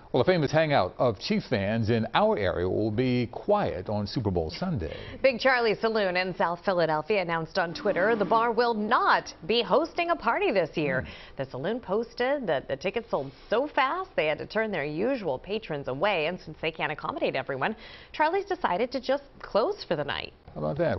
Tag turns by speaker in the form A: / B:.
A: Well, a famous hangout of Chiefs fans in our area will be quiet on Super Bowl Sunday.
B: Big Charlie Saloon in South Philadelphia announced on Twitter the bar will not be hosting a party this year. The saloon posted that the tickets sold so fast they had to turn their usual patrons away, and since they can't accommodate everyone, Charlie's decided to just close for the night.
A: How about that?